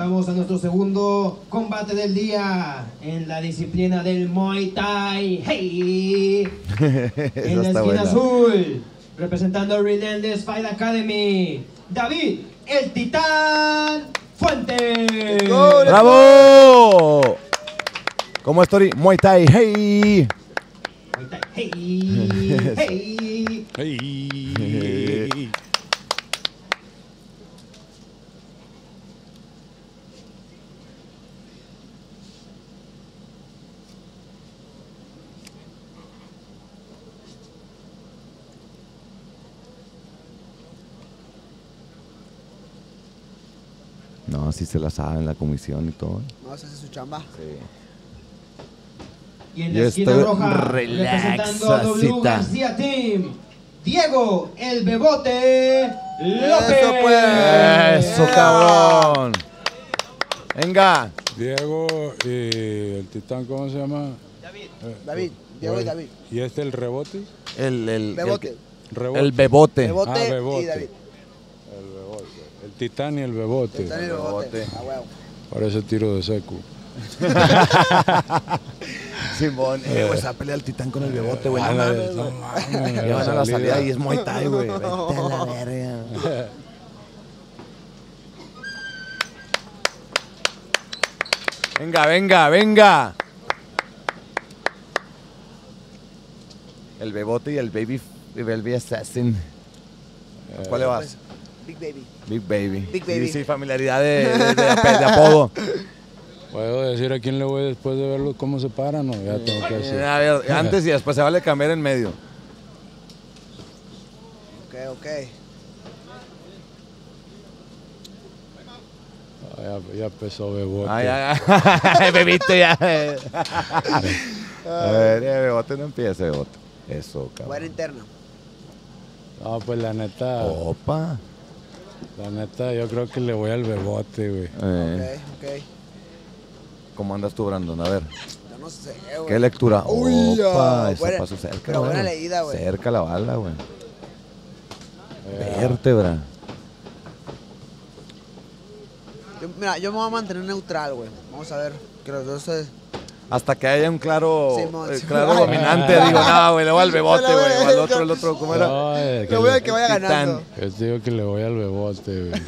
Vamos a nuestro segundo combate del día en la disciplina del Muay Thai. ¡Hey! En la esquina azul, representando Relentless Fight Academy, David, el Titán Fuentes. ¡Bravo! ¿Cómo estoy? Muay Thai, hey. Muay Thai, hey, hey. Hey. No, sí se la saben la comisión y todo. No, se hace su chamba. Sí. Y en la Yo esquina estoy roja, representando a W García Team, Diego, el Bebote López. Eso, pues. ¡Eso, cabrón! Venga. Diego y el Titán, ¿cómo se llama? David, Diego y David. ¿Y este el rebote? Bebote. Rebote. El Bebote. Bebote Ah, Bebote. y David. El Bebote. El Titán y el Bebote. Están en el Bebote. Ah, huevo. Parece tiro de seco. Simón, güey, se va a pelear el Titán con el Bebote, güey. No mames, no güey. mames, Ya van a la salida y es muy Muay Thai, güey. Vete a la verga. Venga, venga, venga. El Bebote y el Baby Assassin. ¿A cuál le vas? Big Baby. Big Baby. Big Baby. Sí, familiaridad de apodo. ¿Puedo decir a quién le voy después de verlo cómo se paran o ya tengo que decir? A ver, antes y después se vale cambiar en medio. Ok. Ya empezó Bebote. Bebito ya. A ver, Bebote no empieza, Bebote. Eso, cabrón. Buena interna. No, pues la neta, Opa. yo creo que le voy al Bebote, güey. Ok. ¿Cómo andas tú, Brandon? A ver. Yo no sé, güey. ¿Qué lectura? Uy, Opa, ese buena- paso cerca. pero güey. buena leída, güey. Cerca la bala, güey. Vértebra. Mira, yo me voy a mantener neutral, güey. Vamos a ver que los dos se... Hasta que haya un claro, Simón, Simón. claro dominante. Digo, no, güey, le voy al Bebote, Se la voy güey. a- O al otro, ¿cómo era? No, Le voy a que vaya Titán. ganando. yo digo que le voy al Bebote, güey.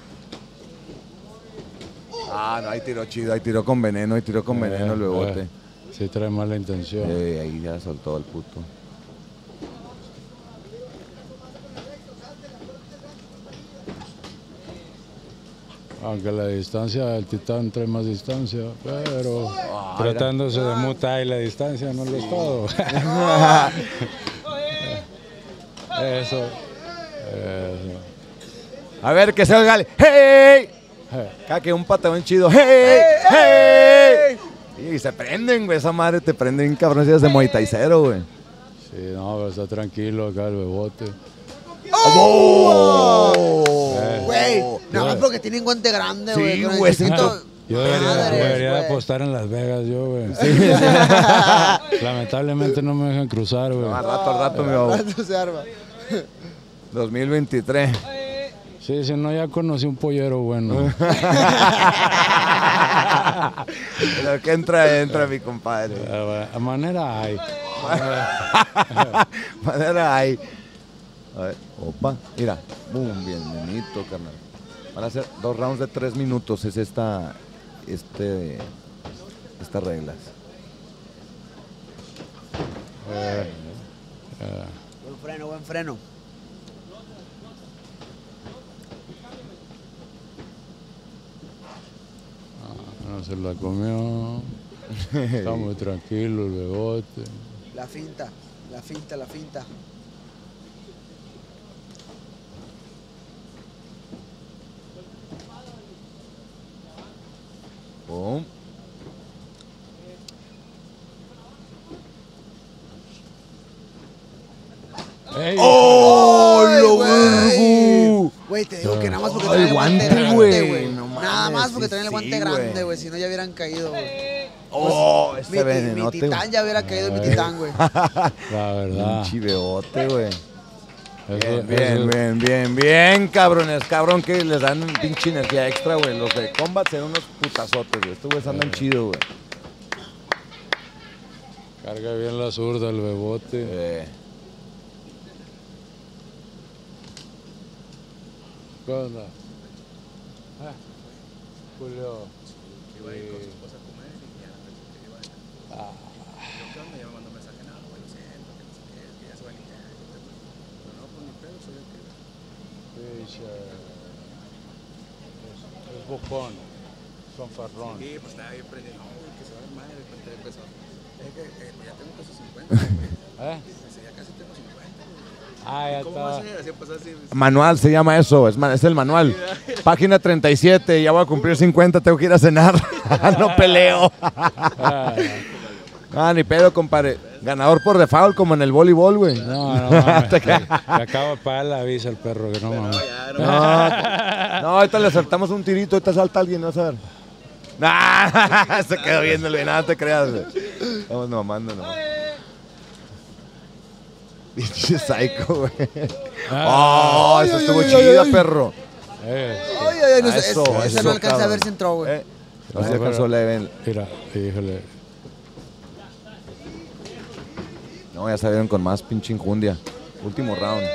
Ah, no, ahí tiró chido, ahí tiró con veneno el Bebote. Sí trae mala intención. Ahí ya soltó el puto. Aunque la distancia del Titán trae más distancia, pero tratándose de Muay Thai la distancia no lo es todo. Eso. A ver, que sea el Gale. ¡Hey! Cada que un patadón chido. ¡Hey! ¡Hey! Y se prenden, güey. Esa madre te prenden cabrones de Muay Thai cero, güey. Sí, no, pero está tranquilo acá el Bebote. Güey, nada más porque tienen guante grande, güey. Sí, con el güey, chiquito. Yo debería Madres, de güey. apostar en Las Vegas, yo, güey. Lamentablemente no me dejan cruzar, güey. Al rato, mi babo. ¿Cuánto se arma? 2023. Sí, si no, ya conocí un pollero bueno. Pero que entra mi compadre. A manera hay. Manera ahí. A ver, opa, mira. Boom, bienvenido, carnal. Van a ser 2 rounds de 3 minutos. Es estas reglas. Buen freno. No se la comió. Está muy tranquilo el Bebote. La finta. Boom. ¡Ey! ¡Oh, ¡Ay, lo güey! vergu! Güey, te digo que nada más porque Ay, traen el guante guante, grande, güey. güey. No Nada mames, más porque sí, traen el guante sí, grande, güey. güey. Si no, ya hubieran caído, güey. ¡Oh, Mi ese venenote! titán ya hubiera caído, mi titán, güey. La verdad. Pinche Bebote, güey. Bien, cabrones. Cabrón que les dan pinche energía extra, güey. Los de Combat son unos putazotes, güey. Estos güeyes andan chido, güey. Carga bien la zurda, el bebote. ¿Qué onda? Julio. Iba a ir con su esposa a comer y ya me dijo que iba a ir. Yo, ¿qué onda? Ya me mandó un mensaje, no, güey, lo siento, que no sé qué, que ya se va a limpiar. No, pues ni pedo, soy yo que... Es bocón, fanfarrón. Sí, pues estaba bien prendido. No, güey, que se va a armar, de repente empezó. Es que ya tengo casi 50, güey. Dice, ya casi tengo 50, güey. Ya ¿Cómo está. va a ser? Así empezó así. Manual se llama eso, es el manual. Página 37, ya voy a cumplir 50, tengo que ir a cenar. No peleo. Ni pedo, compadre. Ganador por default, como en el voleibol, güey. No, mames. Le acabo de pagar la visa al perro, que no mames. No, ahorita le saltamos un tirito, ahorita salta alguien, vas a ver. Se quedó viéndole, nada te creas, güey. Vamos mamando nomás. Pinche psycho, güey. Eso estuvo chida, perro. No sé, Eso, ese no alcanza a cabrón. ver si entró, güey. No se alcanzó la ven. Mira, híjole. No, ya salieron con más pinche injundia. Último round.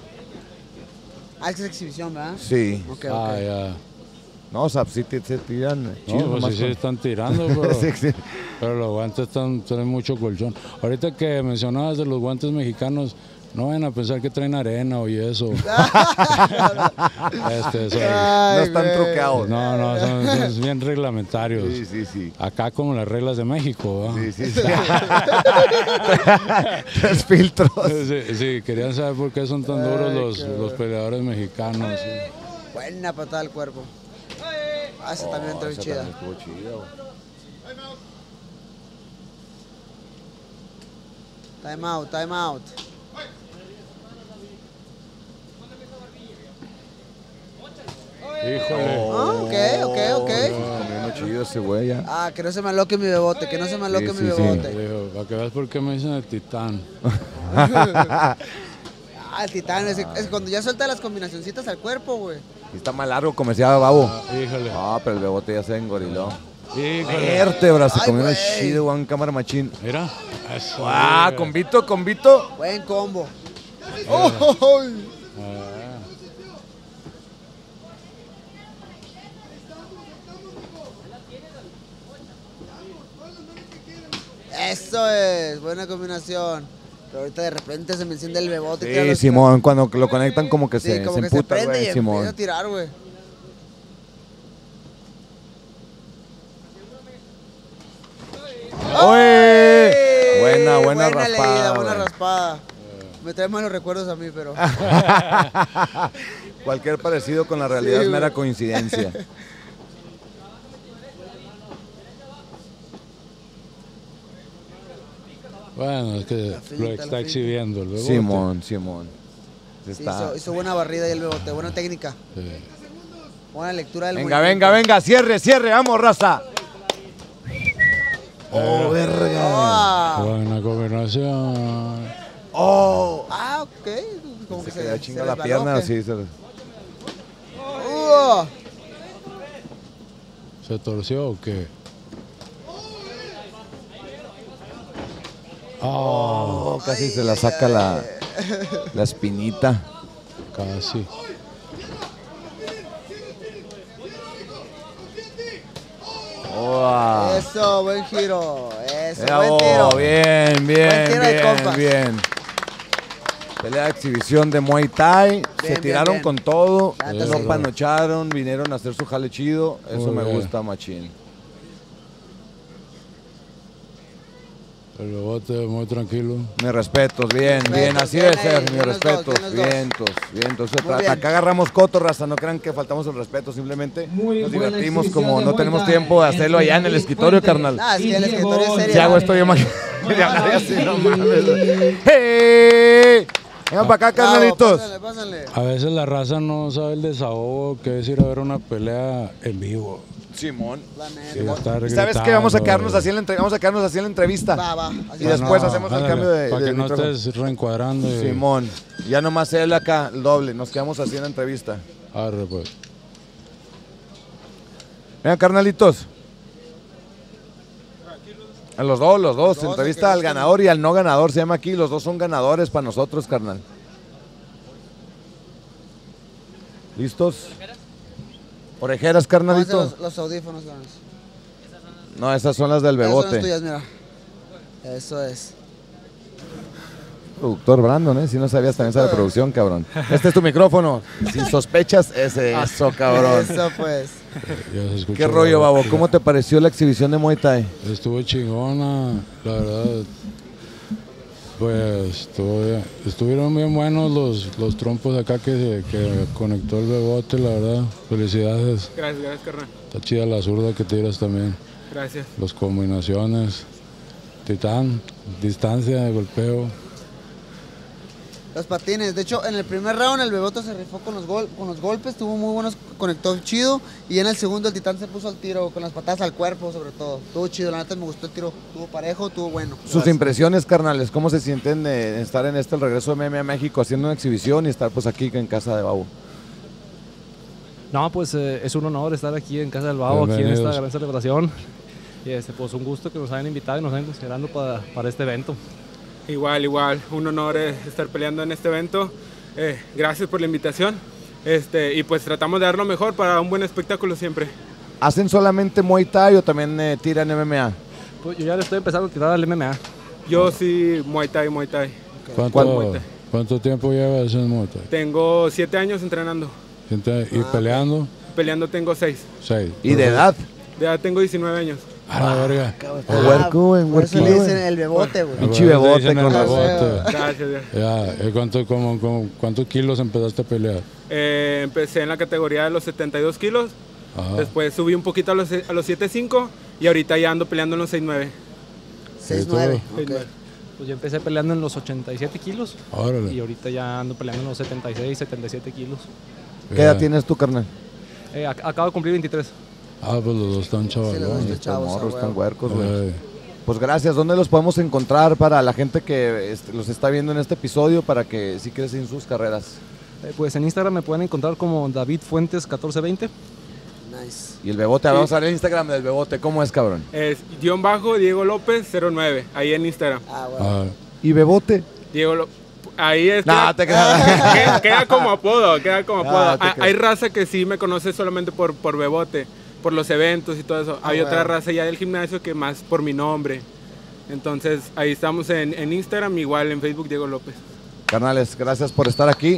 Es exhibición, ¿verdad? Sí. Ok. Ya. No, o sea, sí se tiran. Chido, No, pues nomás sí con- están tirando, pero, Sí. pero los guantes tienen mucho colchón. Ahorita que mencionabas de los guantes mexicanos, no vayan a pensar que traen arena o yeso. No están truqueados. No, son bien reglamentarios. Sí. Acá como las reglas de México, ¿verdad? Sí. 3 filtros. Sí, querían saber por qué son tan duros los peleadores mexicanos. Sí. Buena patada al cuerpo. Esa también entró bien chida. Estuvo chida, güey. Time out. Híjole. Ok. Comiendo chido ese güey ya. Que no se me aloque mi bebote, Sí, mi sí. bebote. Dijo, para que veas por qué me dicen el titán. El titán, es cuando ya suelta las combinacioncitas al cuerpo, güey. Y está más largo, como decía Babo. Híjole. Pero el bebote ya se engoriló. Híjole. Vértebra, se Ay, comió una güey. chido, Juan Cámara Machín. Mira. Eso, Con Vito. Buen combo. Eso es, buena combinación. Pero ahorita de repente se me enciende el bebote. y tira Sí, los- Simón, cuando lo conectan como que Sí, se como que se emputa, prende güey, y empieza Simón. a tirar, güey. ¡Oye! Buena raspada, leída, buena güey. raspada. Me trae malos recuerdos a mí, pero... Cualquier parecido con la realidad Sí, es mera güey. coincidencia. Bueno, es que finta, lo está exhibiendo el bebote. Simón. Se Sí, está. hizo buena barrida y el bebote, buena técnica. Sí. Buena lectura del Venga, cierre, vamos, raza. Oh, verga. Buena combinación. Oh. Ok. Como Se que quedó chinga se la resbaló, pierna, ¿o qué? sí. ¿Se torció o qué? Casi se la saca la espinita. Casi. Eso, buen giro. Eso, buen Bravo, tiro. bien, Buen tiro de compas. bien. Pelea de exhibición de Muay Thai. Se Bien, tiraron bien. con todo. La neta No sí. panocharon, vinieron a hacer su jale chido. Eso Muy me bien. gusta, machín. El bebote muy tranquilo. Mis respetos, bien, así bien debe ser, ahí, mis bien los dos, respetos, bien los dos. vientos. Muy bien. Acá agarramos coto, raza, no crean que faltamos el respeto, simplemente Muy nos buena divertimos exhibición como de no Muay tenemos Thai tiempo de hacerlo entre allá en el David escritorio, Fuentes carnal. Ah, es que el y escritorio es Diego serio. Si hago esto yo González. imagino, así, no mames. ¡Hey! Vengan para acá, Bravo, carnalitos. Pásale. A veces la raza no sabe el desahogo que es ir a ver una pelea en vivo. Simón. La neta. Sí, estar ¿Y ¿Sabes qué? Vamos a quedarnos gritando, así en la, vamos a quedarnos así en la entrevista. Va. Y después hacemos el ándale, cambio de para que no micrófono. estés reencuadrando. Simón. Ya nomás él acá, el doble. Nos quedamos así en la entrevista. Arre, pues. Venga, carnalitos. A los dos. Entrevista al ganador y al no ganador. Se llama aquí. Los dos son ganadores para nosotros, carnal. ¿Listos? Orejeras, carnalito. Los audífonos, ganas. No, esas son las del Esas son bebote. las tuyas, mira. Eso es. Productor Brandon, si no sabías también sabe de producción, cabrón. Este es tu micrófono. Si sospechas, eso, cabrón. Eso pues. Ya se escuchó. ¿Qué rollo, babo? ¿Cómo te pareció la exhibición de Muay Thai? Estuvo chingona, la verdad. Pues estuvieron bien buenos los trompos acá que conectó el bebote, la verdad. Felicidades. Gracias, carnal. Está chida la zurda que tiras también. Gracias. Las combinaciones. Titán, distancia de golpeo. Los patines. De hecho, en el primer round el Bebote se rifó con los golpes, tuvo muy buenos, conectó chido. Y en el segundo el Titán se puso al tiro, con las patadas al cuerpo sobre todo. Estuvo chido, la neta me gustó el tiro. Estuvo parejo, estuvo bueno. Sus impresiones, carnales, ¿cómo se sienten de estar en el regreso de MMA a México haciendo una exhibición y estar pues aquí en casa de Babo? No, pues es un honor estar aquí en Casa del Babo, aquí en esta gran celebración. Y pues un gusto que nos hayan invitado y nos hayan considerando para este evento. Igual, un honor estar peleando en este evento. Gracias por la invitación. Y pues tratamos de dar lo mejor para un buen espectáculo siempre. ¿Hacen solamente Muay Thai o también tiran MMA? Pues yo ya le estoy empezando a tirar al MMA. Yo sí, Muay Thai. ¿Cuánto tiempo llevas en Muay Thai? Tengo 7 años entrenando. ¿Y peleando? Peleando tengo 6. 6. ¿Y de edad? De edad tengo 19 años. A la verga. Huerco, en Por eso le dicen el Bebote, güey. Pinche Bebote con razón. Gracias. Ya, ¿cuántos kilos empezaste a pelear? Empecé en la categoría de los 72 kilos. Ajá. Después subí un poquito a los 7.5 y ahorita ya ando peleando en los 6.9. 6'9". Ok. Pues yo empecé peleando en los 87 kilos. Órale. Y ahorita ya ando peleando en los 76, 77 kilos. ¿Qué edad tienes tú, carnal? Acabo de cumplir 23. Ah, pues los dos están Sí, los dos chavalones. están chavos, Morros, a están huevo. huercos, güey. Eh, Pues gracias. ¿Dónde los podemos encontrar para la gente que los está viendo en este episodio para que sí crecen sus carreras? Pues en Instagram me pueden encontrar como David Fuentes 1420. Nice. Y el Bebote, vamos a ver el Instagram del Bebote. ¿Cómo es, cabrón? Es _Diego López 09, ahí en Instagram. Ah, bueno. ah, ¿Y Bebote? Ahí es. No, te creas. Queda como apodo, No, te Hay creas. raza que sí me conoce solamente por Bebote, por los eventos y todo eso. Hay otra raza ya del gimnasio que más por mi nombre. Entonces ahí estamos en Instagram, igual en Facebook Diego López. Carnales, gracias por estar aquí.